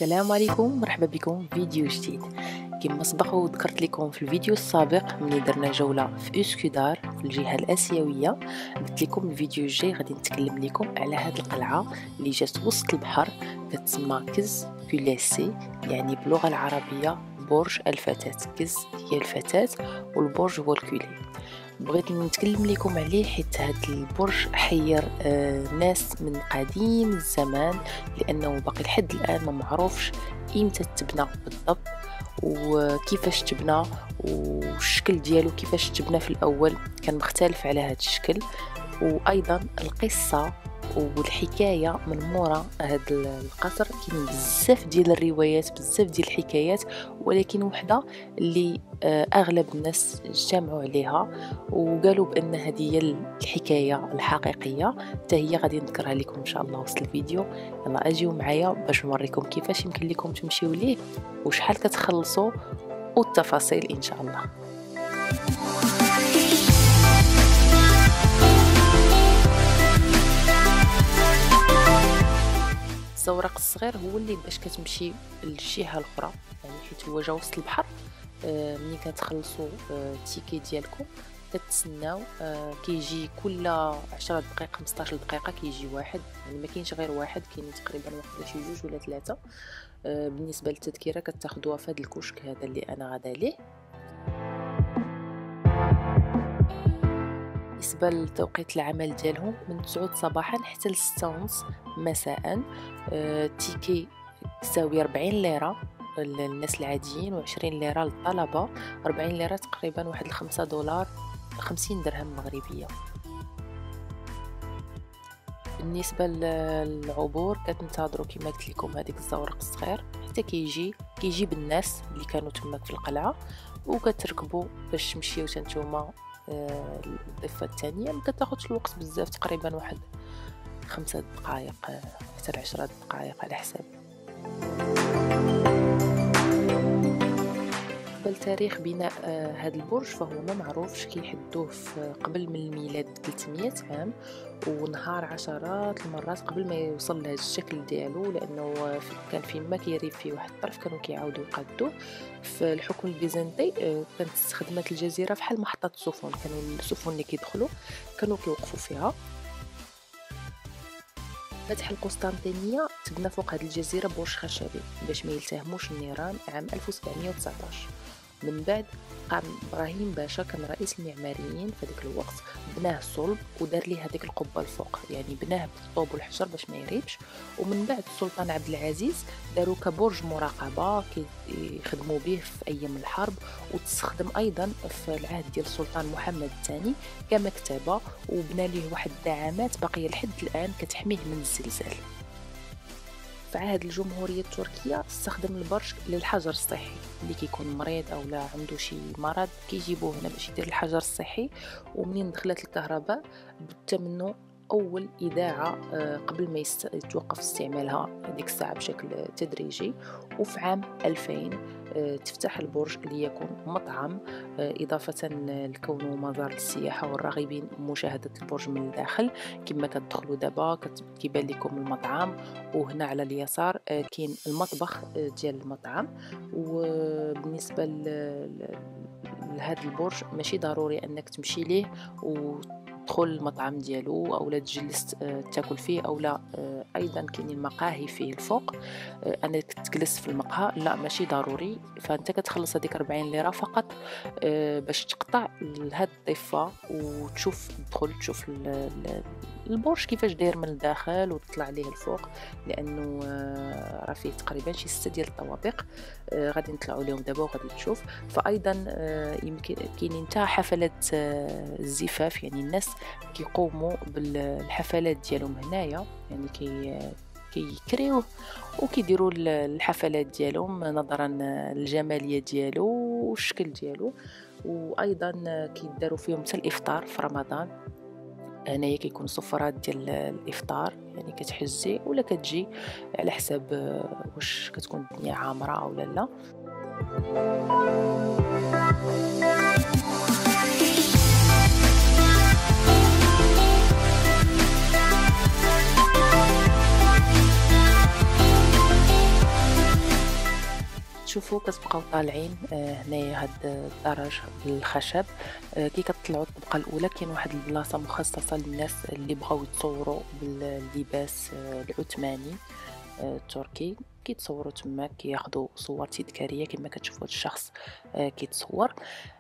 السلام عليكم، مرحبا بكم في فيديو جديد. كما سبق وذكرت لكم في الفيديو السابق ملي درنا جولة في اسكودار في الجهة الآسيوية، قلت لكم الفيديو الجاي غادي نتكلم لكم على هذه القلعة اللي جات وسط البحر، كتسمى كز بولاسي، يعني باللغة العربية برج الفتاة. كز هي الفتاة والبرج هو الكولي. بغيت نتكلم لكم عليه حيت هذا البرج حير ناس من قديم الزمان، لانه باقي لحد الان ما معروفش امتى تبنى بالضبط وكيفاش تبنى، والشكل ديالو كيفاش تبنى في الاول كان مختلف على هذا الشكل. وايضا القصه والحكايه من مورا هذا القصر كاين بزاف ديال الروايات، بزاف ديال الحكايات، ولكن وحده اللي اغلب الناس اجتمعوا عليها وقالوا بان هذه هي الحكايه الحقيقيه، حتى هي غادي نذكرها لكم ان شاء الله وسط الفيديو. يلا اجيو معايا باش نوريكم كيفاش يمكن لكم تمشيو ليه وشحال كتخلصوا والتفاصيل ان شاء الله. الزورق الصغير هو اللي باش كتمشي للجهه الاخرى، يعني حيت هو جا وسط البحر. ملي كتخلصوا التيكي ديالكم كتسناو، كيجي كل 10 دقائق 15 دقيقه كيجي واحد، يعني ما كاينش غير واحد، كاين تقريبا واحد شي جوج ولا ثلاثه. بالنسبه للتذكره كتاخذوها في هذا الكشك هذا اللي انا غادا ليه. بالنسبه لتوقيت العمل ديالهم من 9 صباحا حتى ل 6 ونص مساء. التيكي يساوي 40 ليره للناس العاديين و20 ليره للطلبه، 40 ليره تقريبا واحد 5 دولار 50 درهم مغربيه. بالنسبه للعبور كتنتظروا كما قلت لكم هذيك الزورق الصغير حتى كيجي بالناس اللي كانوا تماك في القلعه، وكتركبوا باش تمشيو نتوما الضفه الثانيه. ما كتاخذش الوقت بزاف، تقريبا واحد 5 دقائق حتى 10 دقائق على حساب. بالتاريخ بناء هذا البرج فهو ما معروفش، كيحدوه في قبل من الميلاد 300 عام، ونهار عشرات المرات قبل ما يوصل لهذا الشكل ديالو، لانه كان فيما كيريب فيه واحد الطرف كانوا كيعاودوا يقادوه. في الحكم البيزنطي كانت استخدمت الجزيره بحال محطه سفن، كانوا السفن اللي كيدخلوا كانوا كيوقفوا فيها. فتح القسطنطينية تبنى فوق هذه الجزيرة برج خشبي باش ما يلتهموش النيران عام 1719. من بعد قام ابراهيم باشا كان رئيس المعماريين في ذاك الوقت، بناه صلب ودار ليه هذيك القبه الفوق، يعني بناه بالطوب والحجر باش ما يريبش. ومن بعد السلطان عبد العزيز داروا كبرج مراقبه يخدموا به في ايام الحرب، وتستخدم ايضا في العهد ديال السلطان محمد الثاني كمكتبه، وبنى ليه واحد الدعامات باقيه لحد الان كتحميه من الزلزال. في عهد الجمهورية التركية استخدم البرج للحجر الصحي، اللي كيكون مريض او لا عنده شي مرض كيجيبوه هنا باش يدير الحجر الصحي. ومنين دخلت الكهرباء بدا منه اول اذاعه قبل ما يتوقف استعمالها هذيك الساعه بشكل تدريجي. وفي عام 2000 تفتح البرج ليكون مطعم، إضافة لكونه مزار للسياحة والراغبين مشاهدة البرج من الداخل. كما كتدخلوا دابا كيبان لكم المطعم، وهنا على اليسار كاين المطبخ ديال المطعم. وبالنسبة لهذا البرج ماشي ضروري أنك تمشي ليه تدخل المطعم ديالو او لا تجلس تاكل فيه او لا. ايضا كاينين مقاهي فيه الفوق، انا كنت جلست في المقهى لا ماشي ضروري، فانت كتخلص هذيك 40 ليره فقط باش تقطع لهاد الضفه وتشوف تدخل تشوف البرج كيفاش داير من الداخل وتطلع عليه الفوق، لانه راه فيه تقريبا شي 6 ديال الطوابق. غادي نطلعوا لهم دابا وغادي تشوف. فايضا يمكن كاينين حتى حفلات الزفاف، يعني الناس كيقوموا بالحفلات ديالهم هنايا، يعني كيكريوه وكيديروا الحفلات ديالهم نظرا للجماليه ديالو والشكل ديالو. وايضا كيداروا فيهم حتى الافطار في رمضان. هنايا كيكون صفرات ديال الافطار، يعني كتحجي ولا كتجي على حساب واش كتكون الدنيا عامره او لا. كتشوفوا كتبقاو طالعين هنايا هاد الدرج بالخشب. كي كتطلعوا الطبقه الاولى كاين واحد البلاصه مخصصه للناس اللي بغاو يتصوروا باللباس العثماني التركي. كيتصوروا تما، كياخذوا صور تذكاريه كما كتشوفوا هاد الشخص كيتصور.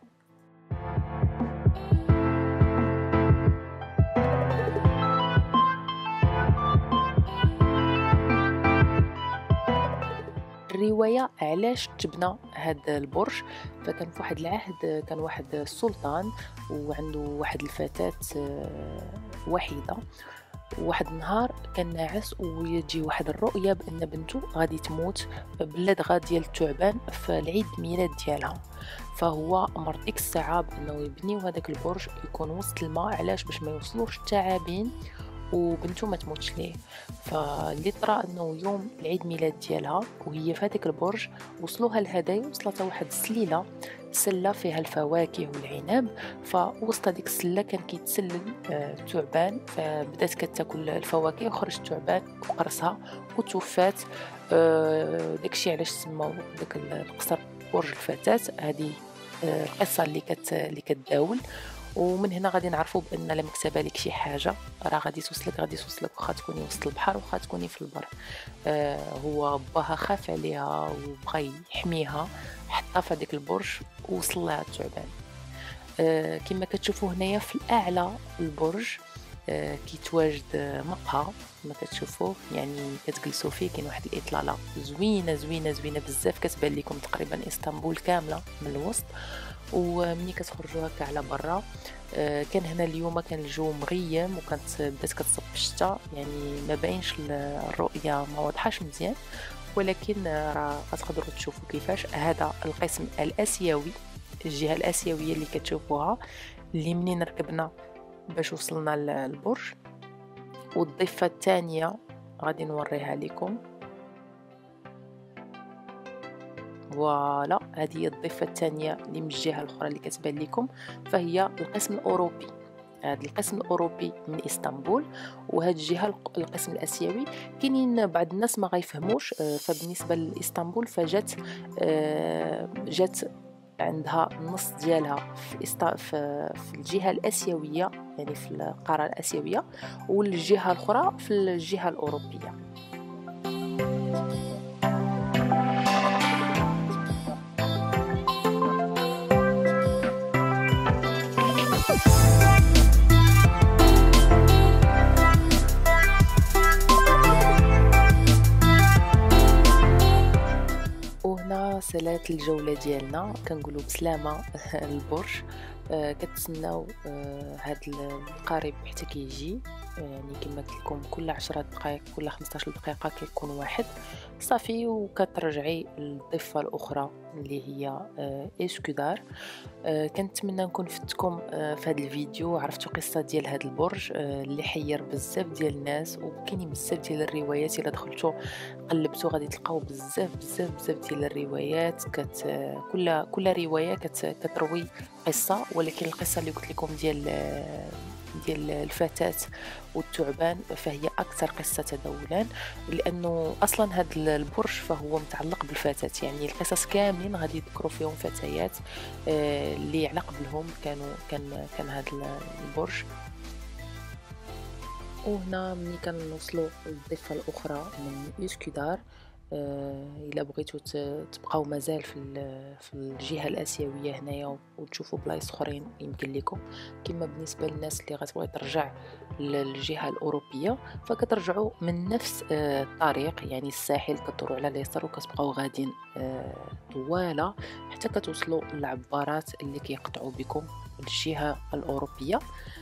الرواية علاش تبنى هاد البرج. فكان في واحد العهد كان واحد السلطان وعنده واحد الفتاة وحيدة. واحد النهار كان ناعس ويجي واحد الرؤية بأن بنته غادي تموت باللدغة ديال الثعبان في العيد ميلاد ديالها. فهو أمر ديك الساعة بأنه يبنيو هذاك البرج يكون وسط الماء. علاش؟ باش ما يوصلوش الثعابين وبنته ما تموتش ليه. فاللي طرا انه يوم العيد ميلاد ديالها وهي في هذاك البرج وصلوها الهدايا، وصلتها واحد السليله، سله فيها الفواكه والعنب. فوسط هذيك السله كان كيتسلل الثعبان، فبدات كتاكل الفواكه وخرج الثعبان وقرصها وتوفات. داكشي علاش سماو داك القصر برج الفتاة. هذه القصه اللي كتداول. ومن هنا غادي نعرفوا بان لما كتبها لك شي حاجه راه غادي توصلك واخا تكوني وسط البحر واخا تكوني في البر. هو باها خاف عليها وبغى يحميها، حطها في هذاك البرج ووصل لها الثعبان. كما كتشوفوا هنايا في الاعلى البرج كيتواجد مقهى كما كتشوفوا، يعني كتجلسوا فيه. كاين واحد الاطلاله زوينه زوينه زوينه بزاف، كتبان لكم تقريبا اسطنبول كامله من الوسط. ومني كتخرجوا هكا على برا كان هنا اليوم كان الجو مغيم وكانت بدات كتصب الشتا، يعني ما باينش الرؤيه ما واضحاش مزيان، ولكن راه غتقدروا تشوفوا كيفاش. هذا القسم الاسيوي، الجهه الاسيويه اللي كتشوفوها، اللي منين ركبنا باش وصلنا للبرج. والضفه الثانيه غادي نوريها لكم. فوالا هذه هي الضفه الثانيه اللي من الجهه الاخرى اللي كتبان لكم، فهي القسم الاوروبي. هذا القسم الاوروبي من اسطنبول، وهذه الجهه القسم الاسيوي. كاينين بعض الناس ما غيفهموش. فبالنسبه لاسطنبول جات عندها النص ديالها في الجهه الاسيويه، يعني في القاره الاسيويه، والجهه الاخرى في الجهه الاوروبيه. وهنا سالات الجولة ديالنا، كنقولوا بسلامة البرج. كتسناو هاد القارب حتى كيجي، يعني كما قلت لكم كل 10 دقائق كل 15 دقيقة كيكون واحد صافي، وكترجعي للضفة الأخرى اللي هي إسكودار. كنتمنى نكون فدتكم في هذا الفيديو، عرفتوا قصة ديال هذا البرج اللي حير بزاف ديال الناس، وكاينين بزاف ديال الروايات. الا دخلتوا قلبتوا غادي تلقاو بزاف بزاف بزاف ديال الروايات. كل رواية كتروي قصة، ولكن القصة اللي قلت لكم ديال الفتاة والثعبان فهي أكثر قصة تداولا، لأنه أصلا هذا البرج فهو متعلق بالفتاة. يعني القصص كاملين غادي يذكروا فيهم فتيات اللي على قبلهم كان هذا البرج. وهنا ملي كنوصلوا للضفة الأخرى من إسكودار، إلا بغيتو تبقاو مازال في الجهة الآسيوية هنايا وتشوفوا بلايص اخرين يمكن لكم. كما بالنسبة للناس اللي غتبغي ترجع للجهة الأوروبية فكترجعوا من نفس الطريق، يعني الساحل كتدوروا على اليسار وكتبقاو غاديين طوالة حتى كتوصلوا للعبارات اللي كيقطعوا بكم الجهة الأوروبية.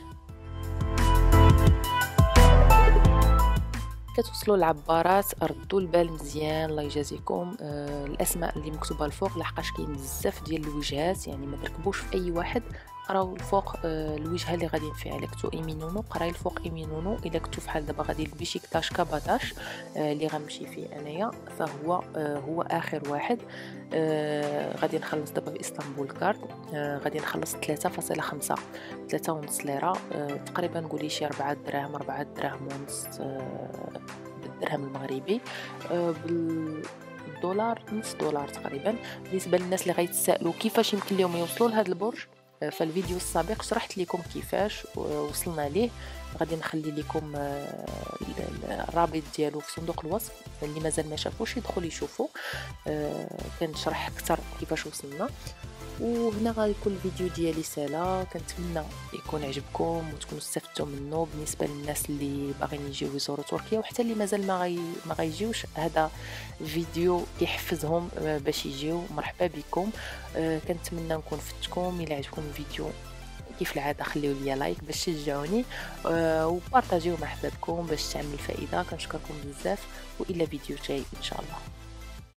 كتوصلوا العبارات ردوا البال مزيان الله يجازيكم. الاسماء اللي مكتوبه الفوق لحقاش كاين بزاف ديال الوجهات، يعني ما تركبوش في اي واحد. قراو الفوق الوجهه اللي غاديين فيها. الا كنتو ايمينونو قراي الفوق ايمينونو. الا كنتو فحال دابا غادي لبيشيكتاش كاباتاش اللي غنمشي فيه انايا فهو هو اخر واحد. غادي نخلص دابا في اسطنبول كارد. غادي نخلص 3.5 3.5 ليره تقريبا. نقولي شي 4 دراهم 4 دراهم ونص بالدرهم المغربي. دولار، نص دولار تقريبا. بالنسبه للناس اللي غيتسائلوا كيفاش يمكن لهم يوصلوا لهذا البرج، فالفيديو السابق شرحت لكم كيفاش وصلنا ليه. غادي نخلي لكم الرابط ديالو في صندوق الوصف، اللي مازال ما شافوش يدخل يشوفوا. كنشرح اكثر كيفاش وصلنا. وهنا غيكون الفيديو ديالي سالا، كنتمنى يكون عجبكم وتكونوا استفدتوا منه. بالنسبه للناس اللي باغيين يجيو يزوروا تركيا وحتى اللي مازال ما غيجيوش، هذا الفيديو كيحفزهم باش يجيو. مرحبا بكم. كنتمنى نكون فدتكم. الى عجبكم الفيديو كيف العاده خليو لي لايك باش تشجعوني، وبارطاجيو مع احبابكم باش تعمل الفائده. كنشكركم بزاف، والى فيديو جاي ان شاء الله.